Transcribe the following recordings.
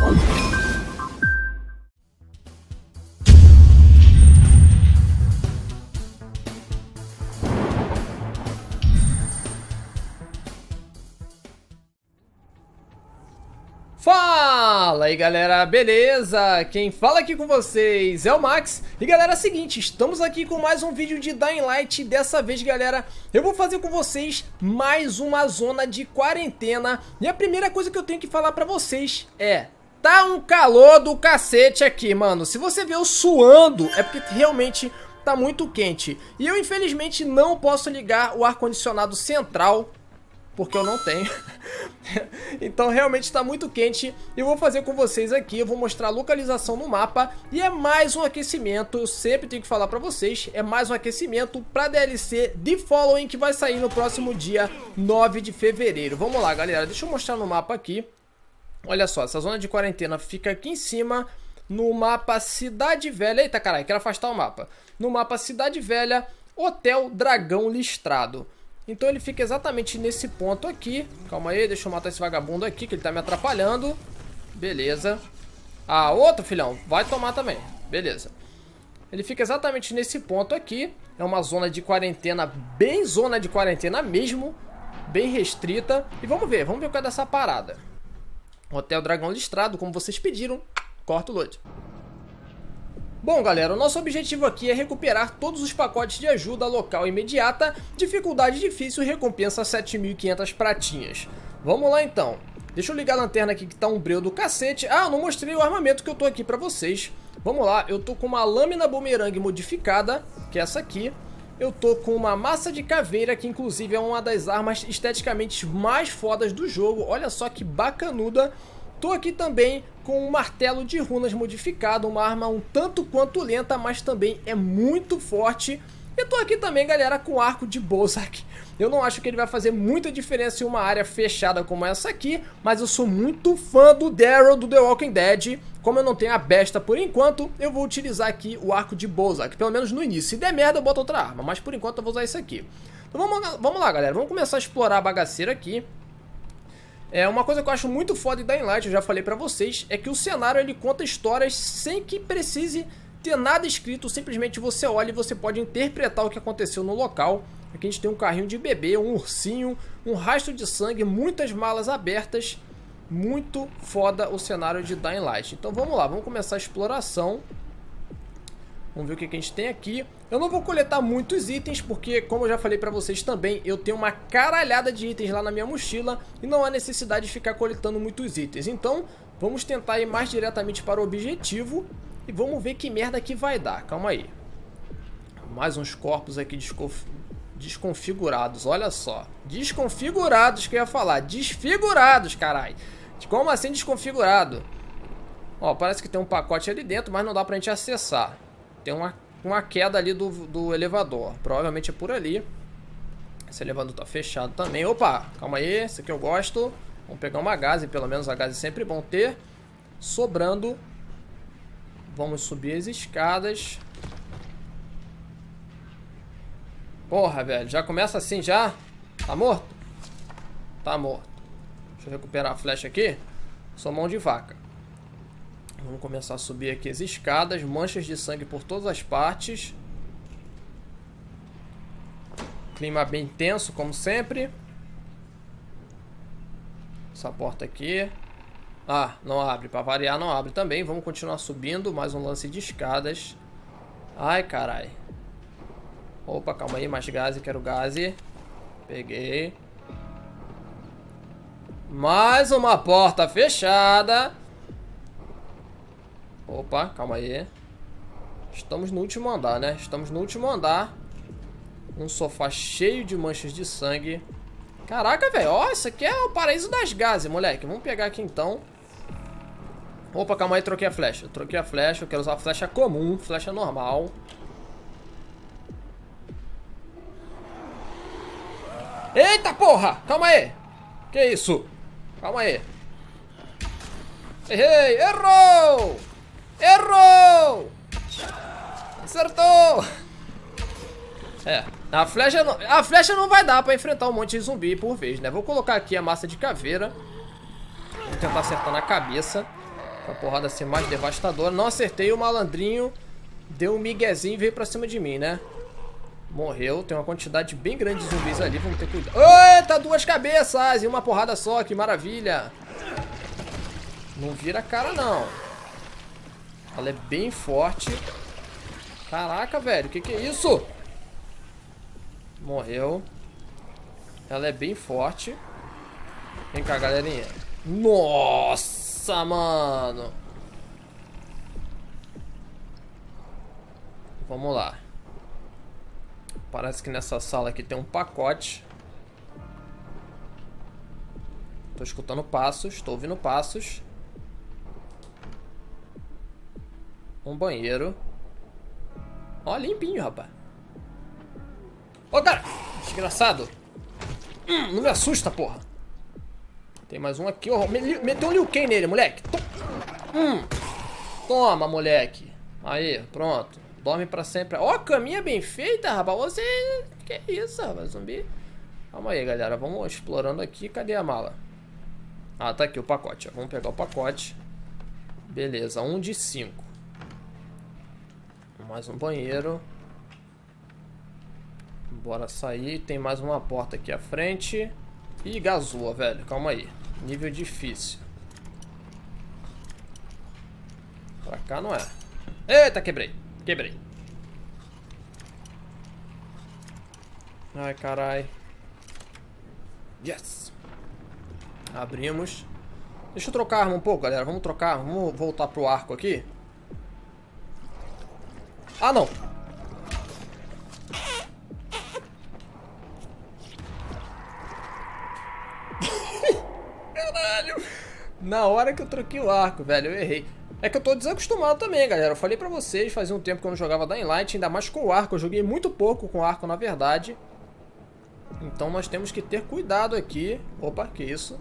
Fala aí galera, beleza? Quem fala aqui com vocês é o Max. E galera, é o seguinte, estamos aqui com mais um vídeo de Dying Light. Dessa vez galera, eu vou fazer com vocês mais uma zona de quarentena. E a primeira coisa que eu tenho que falar pra vocês é: tá um calor do cacete aqui, mano. Se você vê eu suando, é porque realmente tá muito quente. E eu infelizmente não posso ligar o ar-condicionado central, porque eu não tenho. Então realmente está muito quente. Eu vou fazer com vocês aqui, eu vou mostrar a localização no mapa. E é mais um aquecimento, eu sempre tenho que falar pra vocês, é mais um aquecimento pra DLC The Following, que vai sair no próximo dia 9 de fevereiro. Vamos lá galera, deixa eu mostrar no mapa aqui. Olha só, essa zona de quarentena fica aqui em cima, no mapa Cidade Velha. Eita caralho, quero afastar o mapa. No mapa Cidade Velha, Hotel Dragão Listrado. Então ele fica exatamente nesse ponto aqui. Calma aí, deixa eu matar esse vagabundo aqui, que ele tá me atrapalhando. Beleza. Ah, outro filhão, vai tomar também. Beleza. Ele fica exatamente nesse ponto aqui. É uma zona de quarentena, bem zona de quarentena mesmo. Bem restrita. E vamos ver o que é dessa parada. Hotel Dragão Listrado, como vocês pediram. Corta o load. Bom galera, o nosso objetivo aqui é recuperar todos os pacotes de ajuda local imediata, dificuldade difícil, recompensa 7.500 pratinhas. Vamos lá então. Deixa eu ligar a lanterna aqui que tá um breu do cacete. Ah, eu não mostrei o armamento que eu tô aqui pra vocês. Vamos lá, eu tô com uma lâmina bumerangue modificada, que é essa aqui. Eu tô com uma massa de caveira, que inclusive é uma das armas esteticamente mais fodas do jogo. Olha só que bacanuda. Tô aqui também com um martelo de runas modificado, uma arma um tanto quanto lenta, mas também é muito forte. E tô aqui também, galera, com arco de Bozak. Eu não acho que ele vai fazer muita diferença em uma área fechada como essa aqui, mas eu sou muito fã do Daryl do The Walking Dead. Como eu não tenho a besta por enquanto, eu vou utilizar aqui o arco de Bozak, pelo menos no início. Se der merda, eu boto outra arma, mas por enquanto eu vou usar isso aqui. Então vamos lá, galera, vamos começar a explorar a bagaceira aqui. Uma coisa que eu acho muito foda em Dying Light, eu já falei pra vocês, é que o cenário ele conta histórias sem que precise ter nada escrito, simplesmente você olha e você pode interpretar o que aconteceu no local. Aqui a gente tem um carrinho de bebê, um ursinho, um rastro de sangue, muitas malas abertas. Muito foda o cenário de Dying Light. Então vamos lá, vamos começar a exploração. Vamos ver o que a gente tem aqui. Eu não vou coletar muitos itens, porque como eu já falei pra vocês também, eu tenho uma caralhada de itens lá na minha mochila e não há necessidade de ficar coletando muitos itens. Então, vamos tentar ir mais diretamente para o objetivo e vamos ver que merda que vai dar. Calma aí. Mais uns corpos aqui desconfigurados, olha só. Desconfigurados que eu ia falar. Desfigurados, caralho. Como assim desconfigurado? Ó, parece que tem um pacote ali dentro, mas não dá pra gente acessar. Tem uma queda ali do elevador. Provavelmente é por ali. Esse elevador tá fechado também. Opa, calma aí. Esse aqui eu gosto. Vamos pegar uma gase. Pelo menos a gase é sempre bom ter. Sobrando. Vamos subir as escadas. Porra, velho. Já começa assim já? Tá morto? Tá morto. Deixa eu recuperar a flecha aqui. Sou mão de vaca. Vamos começar a subir aqui as escadas. Manchas de sangue por todas as partes. Clima bem tenso, como sempre. Essa porta aqui. Ah, não abre. Para variar, não abre também. Vamos continuar subindo. Mais um lance de escadas. Ai, carai. Opa, calma aí. Mais gás. Quero gás. Peguei. Mais uma porta fechada. Opa, calma aí. Estamos no último andar, né? Estamos no último andar. Um sofá cheio de manchas de sangue. Caraca, velho. Ó, isso aqui é o paraíso das gases, moleque. Vamos pegar aqui, então. Opa, calma aí. Troquei a flecha. Troquei a flecha. Eu quero usar a flecha comum. Flecha normal. Eita, porra. Calma aí. Que isso? Calma aí. Errei. Errou. Errou! Acertou! A flecha não vai dar pra enfrentar um monte de zumbi por vez, né? Vou colocar aqui a massa de caveira. Vou tentar acertar na cabeça. Com a porrada assim mais devastadora. Não acertei, o malandrinho deu um miguezinho e veio pra cima de mim, né? Morreu. Tem uma quantidade bem grande de zumbis ali. Vamos ter cuidado. Eita, 2 cabeças e uma porrada só. Que maravilha. Não vira a cara, não. Ela é bem forte. Caraca, velho. Que é isso? Morreu. Ela é bem forte. Vem cá, galerinha. Nossa, mano. Vamos lá. Parece que nessa sala aqui tem um pacote. Tô escutando passos. Tô ouvindo passos. Um banheiro. Ó, limpinho, rapaz. Ô, cara! Desgraçado. Não me assusta, porra. Tem mais um aqui, ó. Meteu um Liu Kang nele, moleque. Toma, moleque. Aí, pronto. Dorme pra sempre. Ó, caminha bem feita, rapaz. Você... Que isso, rapaz, zumbi? Calma aí, galera. Vamos explorando aqui. Cadê a mala? Ah, tá aqui o pacote, ó. Vamos pegar o pacote. Beleza, 1 de 5. Mais um banheiro. Bora sair. Tem mais uma porta aqui à frente. Ih, gazua, velho. Calma aí. Nível difícil. Pra cá não é. Eita, quebrei. Quebrei. Ai, carai. Yes. Abrimos. Deixa eu trocar a arma um pouco, galera. Vamos trocar. Vamos voltar pro arco aqui. Ah, não. Caralho. Na hora que eu troquei o arco, velho, eu errei. É que eu tô desacostumado também, galera. Eu falei pra vocês, fazia um tempo que eu não jogava Dying Light, ainda mais com o arco. Eu joguei muito pouco com o arco, na verdade. Então nós temos que ter cuidado aqui. Opa, que isso?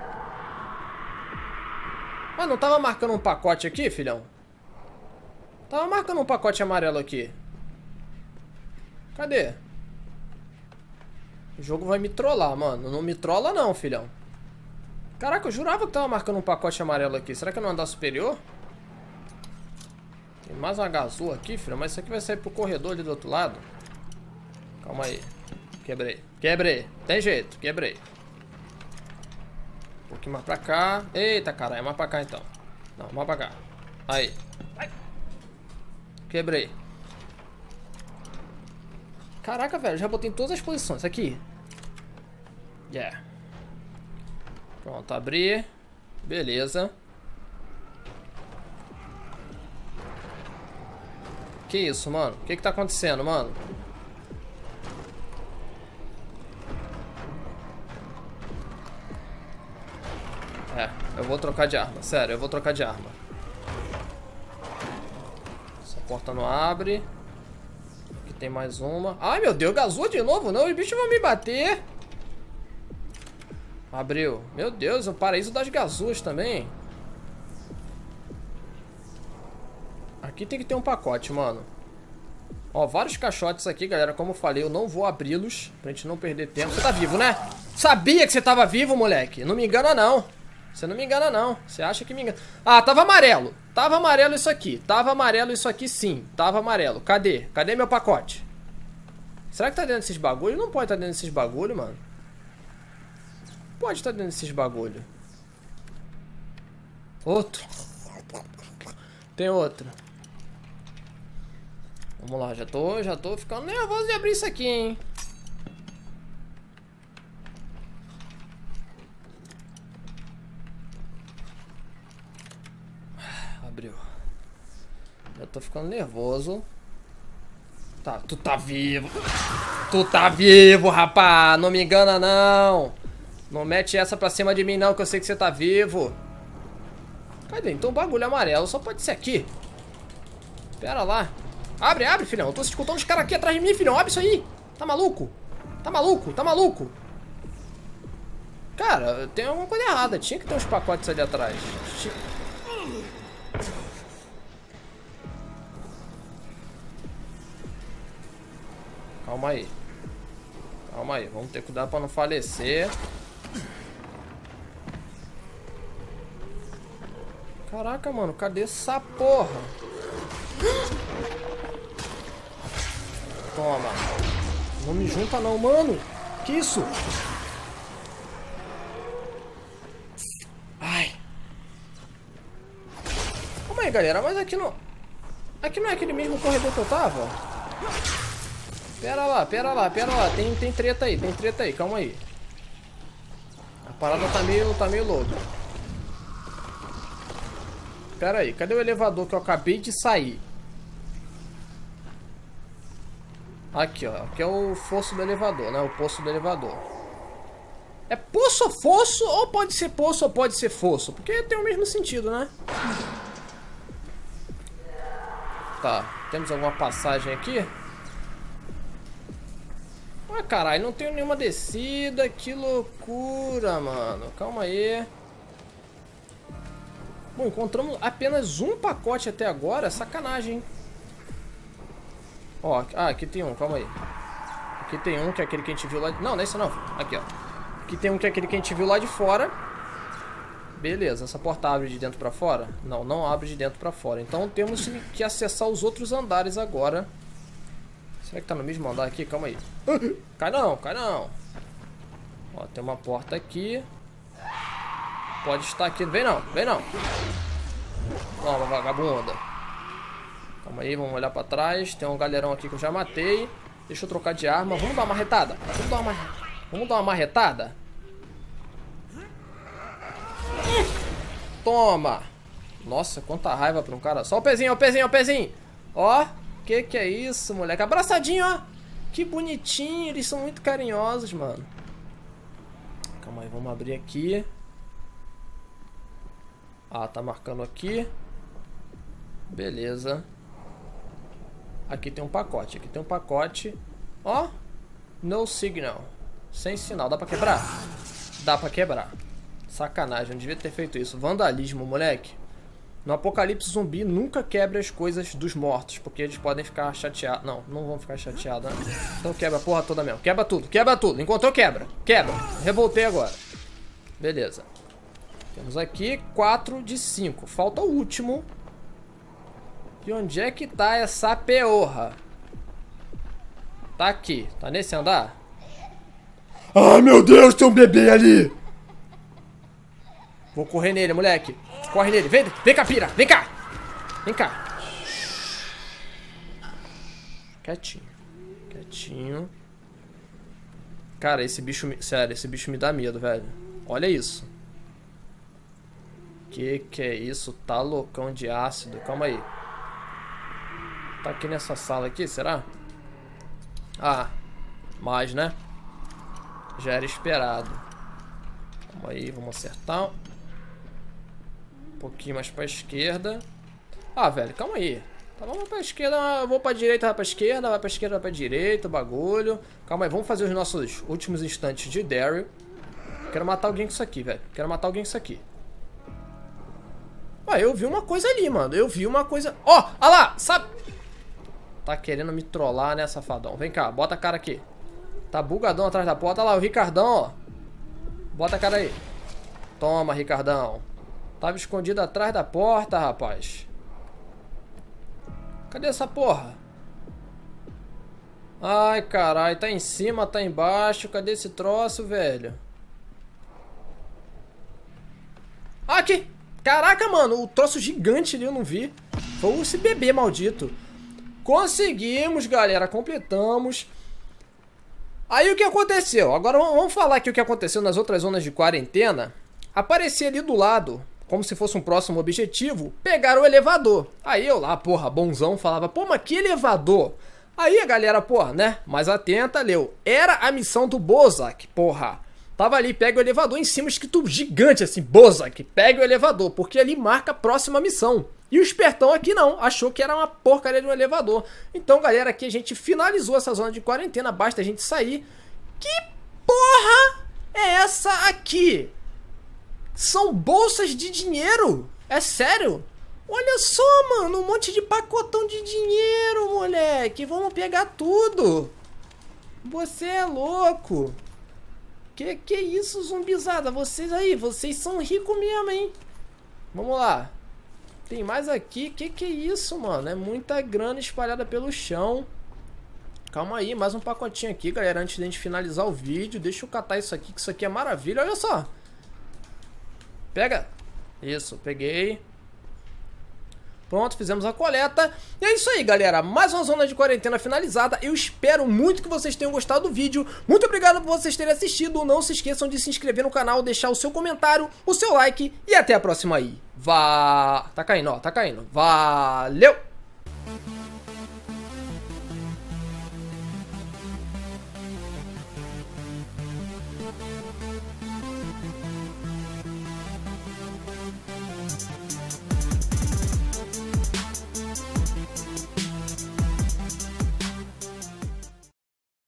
Ah, não tava marcando um pacote aqui, filhão? Tava marcando um pacote amarelo aqui. Cadê? O jogo vai me trollar, mano. Não me trola não, filhão. Caraca, eu jurava que tava marcando um pacote amarelo aqui. Será que é no andar superior? Tem mais uma gazua aqui, filho. Mas isso aqui vai sair pro corredor ali do outro lado. Calma aí. Quebrei. Quebrei. Tem jeito. Quebrei. Um pouquinho mais pra cá. Eita, caralho. Mais pra cá, então. Não, mais pra cá. Aí. Quebrei. Caraca, velho. Já botei em todas as posições. Aqui. Yeah. Pronto, abri. Beleza. Que isso, mano? O que tá acontecendo, mano? É, eu vou trocar de arma. Sério, eu vou trocar de arma. Essa porta não abre. Aqui tem mais uma. Ai, meu Deus, gazou de novo? Não, os bichos vão me bater. Abriu. Meu Deus, o paraíso das gazuas também. Aqui tem que ter um pacote, mano. Ó, vários caixotes aqui, galera. Como eu falei, eu não vou abri-los pra gente não perder tempo. Você tá vivo, né? Sabia que você tava vivo, moleque. Não me engana, não. Você não me engana, não. Você acha que me engana. Ah, tava amarelo. Tava amarelo isso aqui. Tava amarelo isso aqui, sim. Tava amarelo. Cadê? Cadê meu pacote? Será que tá dentro desses bagulho? Não pode estar dentro desses bagulho, mano. Pode estar dentro desses bagulho. Outro. Tem outro. Vamos lá, já tô ficando nervoso de abrir isso aqui, hein. Abriu. Já tô ficando nervoso. Tá, tu tá vivo. Tu tá vivo, rapá. Não me engana, não. Não mete essa pra cima de mim, não, que eu sei que você tá vivo. Cadê? Então o bagulho amarelo só pode ser aqui. Pera lá. Abre, abre, filhão. Eu tô escutando os caras aqui atrás de mim, filhão. Abre isso aí. Tá maluco? Tá maluco? Tá maluco? Cara, tem alguma coisa errada. Tinha que ter uns pacotes ali atrás. Calma aí. Calma aí. Vamos ter cuidado pra não falecer. Caraca, mano, cadê essa porra? Toma. Não me junta não, mano. Que isso? Ai. Calma aí, galera. Mas aqui não... Aqui não é aquele mesmo corredor que eu tava? Pera lá. Tem treta aí. Calma aí. A parada tá meio louca. Pera aí. Cadê o elevador que eu acabei de sair? Aqui, ó. Aqui é o fosso do elevador, né? O poço do elevador. É poço ou fosso? Ou pode ser poço ou pode ser fosso? Porque tem o mesmo sentido, né? Tá. Temos alguma passagem aqui? Ah, caralho. Não tenho nenhuma descida. Que loucura, mano. Calma aí. Bom, encontramos apenas um pacote até agora. Sacanagem, hein? Ó, aqui tem um, calma aí. Aqui tem um que é aquele que a gente viu lá de... Não, não é esse não. Aqui, ó. Aqui tem um que é aquele que a gente viu lá de fora. Beleza, essa porta abre de dentro pra fora? Não, não abre de dentro pra fora. Então temos que acessar os outros andares agora. Será que tá no mesmo andar aqui? Calma aí. Cai não, cai não. Ó, tem uma porta aqui. Pode estar aqui. Vem não, vem não. Toma, vagabunda. Calma aí, vamos olhar pra trás. Tem um galerão aqui que eu já matei. Deixa eu trocar de arma. Vamos dar uma marretada? Vamos dar uma marretada? Toma! Nossa, quanta raiva pra um cara. Só o pezinho, o pezinho, o pezinho. Ó, que é isso, moleque? Abraçadinho, ó. Que bonitinho, eles são muito carinhosos, mano. Calma aí, vamos abrir aqui. Ah, tá marcando aqui. Beleza. Aqui tem um pacote, Ó, no signal. Sem sinal, dá pra quebrar? Dá pra quebrar. Sacanagem, não devia ter feito isso. Vandalismo, moleque. No apocalipse zumbi, nunca quebra as coisas dos mortos, porque eles podem ficar chateados. Não, não vão ficar chateados, né? Então quebra a porra toda mesmo. Quebra tudo. Encontrou, quebra. Quebra. Revoltei agora. Beleza. Temos aqui 4 de 5. Falta o último. E onde é que tá essa peorra? Tá aqui. Tá nesse andar? Ai, meu Deus, tem um bebê ali. Vou correr nele, moleque. Corre nele. Vem cá, pira. Vem cá. Vem cá. Quietinho. Cara, esse bicho... Sério, esse bicho me dá medo, velho. Olha isso. Que é isso? Tá loucão de ácido. Calma aí. Tá aqui nessa sala aqui, será? Ah, mais, né? Já era esperado. Calma aí, vamos acertar. Um pouquinho mais pra esquerda. Ah, velho, calma aí. Tá, vamos pra esquerda, eu vou pra direita, vai pra esquerda, vai pra esquerda, vai pra direita, bagulho. Calma aí, vamos fazer os nossos últimos instantes de Daryl. Quero matar alguém com isso aqui, velho. Ah, eu vi uma coisa ali, mano. Ó, olha lá, sabe? Tá querendo me trollar, né, safadão? Vem cá, bota a cara aqui. Tá bugadão atrás da porta. Olha lá, o Ricardão, ó. Bota a cara aí. Toma, Ricardão. Tava escondido atrás da porta, rapaz. Cadê essa porra? Ai, caralho. Tá em cima, tá embaixo. Cadê esse troço, velho? Aqui. Caraca, mano. O troço gigante ali eu não vi. Foi esse bebê maldito. Conseguimos, galera. Completamos. Aí o que aconteceu? Agora vamos falar aqui o que aconteceu nas outras zonas de quarentena. Aparecia ali do lado, como se fosse um próximo objetivo, pegar o elevador. Aí eu lá, porra, bonzão, falava, pô, mas que elevador? Aí a galera, porra, né, mais atenta, leu. Era a missão do Bozak, porra. Tava ali, pega o elevador, em cima escrito gigante assim, Bozak, pega o elevador, porque ali marca a próxima missão. E o espertão aqui não, achou que era uma porcaria de um elevador. Então, galera, aqui a gente finalizou essa zona de quarentena, basta a gente sair. Que porra é essa aqui? São bolsas de dinheiro? É sério? Olha só, mano, um monte de pacotão de dinheiro, moleque. Vamos pegar tudo. Você é louco. Que isso, zumbizada? Vocês aí, vocês são ricos mesmo, hein? Vamos lá. Tem mais aqui. Que é isso, mano? É muita grana espalhada pelo chão. Calma aí, mais um pacotinho aqui, galera, antes de a gente finalizar o vídeo. Deixa eu catar isso aqui, que isso aqui é maravilha. Olha só. Pega. Isso, peguei. Pronto, fizemos a coleta. E é isso aí, galera. Mais uma zona de quarentena finalizada. Eu espero muito que vocês tenham gostado do vídeo. Muito obrigado por vocês terem assistido. Não se esqueçam de se inscrever no canal, deixar o seu comentário, o seu like. E até a próxima aí. Tá caindo, ó. Tá caindo. Valeu!